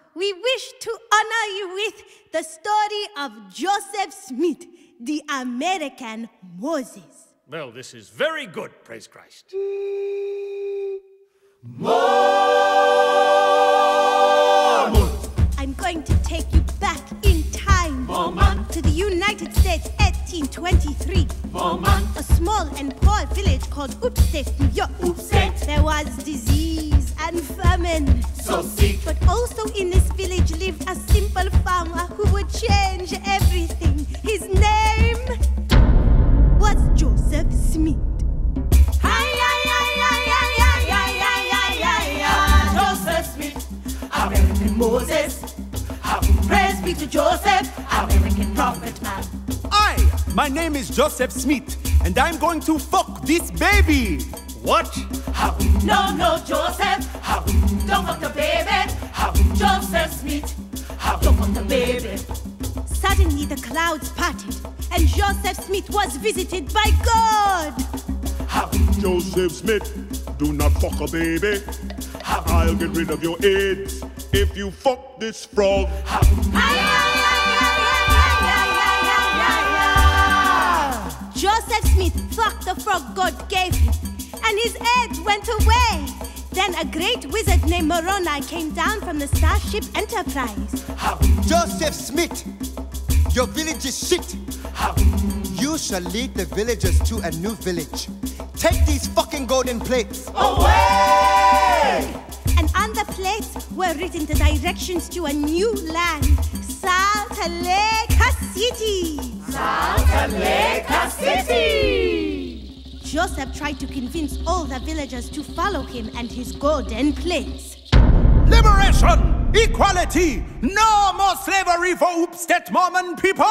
we wish to honor you with the story of Joseph Smith, the American Moses. Well, this is very good, praise Christ. Mormon! I'm going to take you back in time. Mormon! To the United States, 1823. Mormon! A small and poor village called Upstate, New York. Upstate! There was disease and famine. So sick! But also in this village lived a simple farmer who would change everything. His name was Joseph Smith. Joseph Smith, American Moses. Praise be to Joseph, American prophet man. Hi, my name is Joseph Smith, and I'm going to fuck this baby. What? No, Joseph. Don't fuck the baby. Joseph Smith. Don't fuck the baby. Suddenly the clouds parted, and Joseph Smith was visited by God. Joseph Smith, do not fuck a baby. I'll get rid of your AIDS if you fuck this frog. Joseph Smith fucked the frog God gave him, and his AIDS went away. Then a great wizard named Moroni came down from the Starship Enterprise. Joseph Smith, your village is shit. You shall lead the villagers to a new village. Take these fucking golden plates. Away! And on the plates were written the directions to a new land, Salt Lake City. Salt Lake City! Joseph tried to convince all the villagers to follow him and his golden plates. Liberation! Equality! No more slavery for Upstate Mormon people!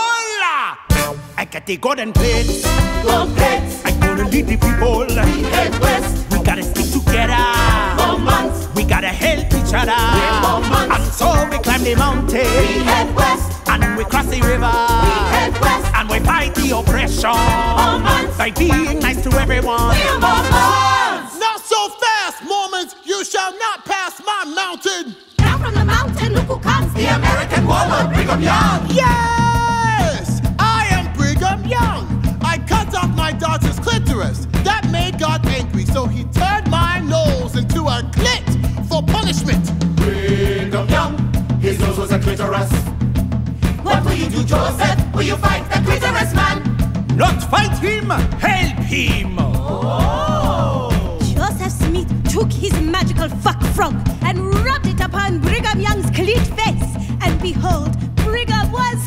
I got the golden plates. Gold plates! I'm gonna lead the people. We head west. We gotta stick together. Mormons. We gotta help each other. We're Mormons. And so we climb the mountain. We head west. And we cross the river. We head west. And we fight the oppression. Mormons. By being nice to everyone. We're Mormons. Not so fast, Mormons! You shall not pass my mountain! Down from the mountain, look who comes, The American Mormon, Brigham Young. Yes! I am Brigham Young! I cut off my daughter's clitoris. That made God angry, so he turned my nose into a clit for punishment. Brigham Young, his nose was a clitoris. What will you do, Joseph? Will you fight the clitoris man? Not fight him, help him! Oh! Joseph Smith took his magical fuck frog and rubbed it upon Brigham Young's clit face. And behold, Brigham was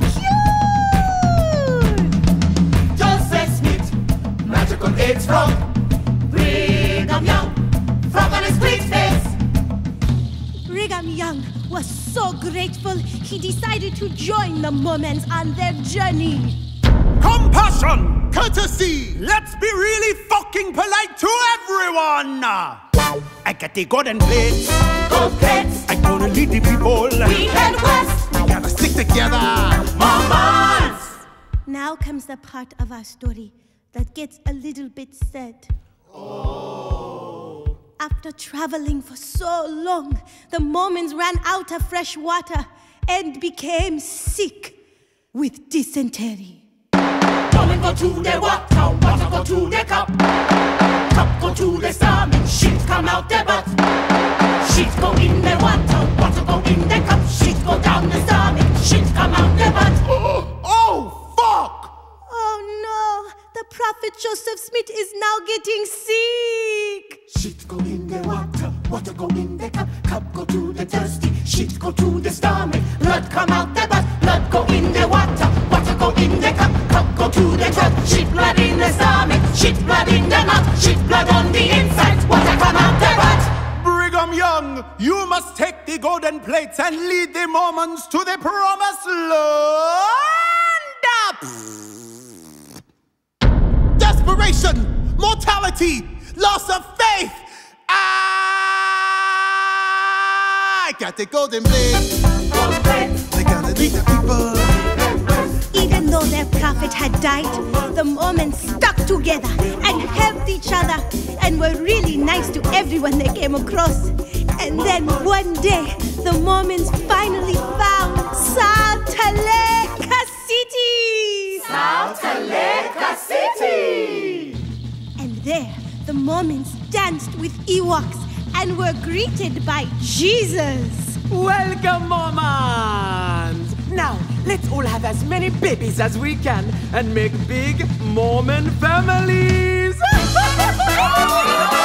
cured! Joseph Smith, magical AIDS frog. Brigham Young, frog on his clit face. Brigham Young was so grateful, he decided to join the Mormons on their journey. Compassion! Courtesy! Let's be really fucking polite to everyone! I got the golden plates. Gold plates. I'm gonna lead the people. We head west. We gotta stick together. Mormons! Now comes the part of our story that gets a little bit sad. Oh. After traveling for so long, the Mormons ran out of fresh water and became sick with dysentery. Mormon go to the water, water go to the cup. Cup go to the stomach, shit come out the butt. Shit go in the water, water go in the cup. Shit go down the stomach, shit come out the butt. Oh, fuck! Oh no, the prophet Joseph Smith is now getting sick. Shit go in the water, water go in the cup. Cup go to the thirsty, shit go to the stomach. Blood come out the butt, blood go in the water. Water go in the cup, cup go to the throat. Shit blood in the stomach, shit blood in the mouth. Shit blood on the inside, water come out the butt. Brigham Young, you must take the golden plates and lead the Mormons to the promised land. Desperation! Mortality! Loss of faith! I got the golden blade. Gold plates. They gotta lead the people. Even though their prophet had died, the Mormons stuck together and helped each other and were really nice to everyone they came across. And then one day, the Mormons finally found Saltaleka City! Saltaleka City! And there, the Mormons danced with Ewoks and were greeted by Jesus! Welcome, Mormons! Now, let's all have as many babies as we can and make big Mormon families!